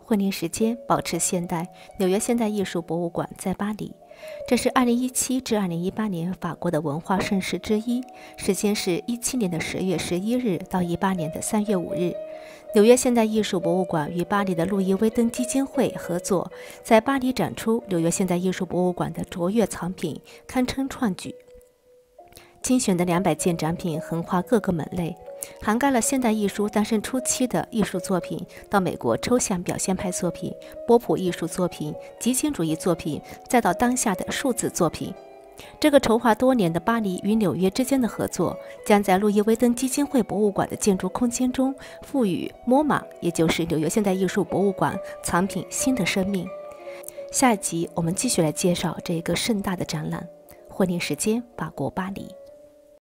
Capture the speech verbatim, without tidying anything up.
婚龄时间保持现代，纽约现代艺术博物馆在巴黎。这是二零一七至二零一八年法国的文化盛事之一，时间是一七年的十月十一日到一八年的三月五日。纽约现代艺术博物馆与巴黎的路易威登基金会合作，在巴黎展出纽约现代艺术博物馆的卓越藏品，堪称创举。精选的两百件展品横跨各个门类，涵盖了现代艺术诞生初期的艺术作品，到美国抽象表现派作品、波普艺术作品、极简主义作品，再到当下的数字作品。这个筹划多年的巴黎与纽约之间的合作，将在路易威登基金会博物馆的建筑空间中赋予 M O M A， 也就是纽约现代艺术博物馆藏品新的生命。下一集我们继续来介绍这个盛大的展览。婚龄时间，法国巴黎。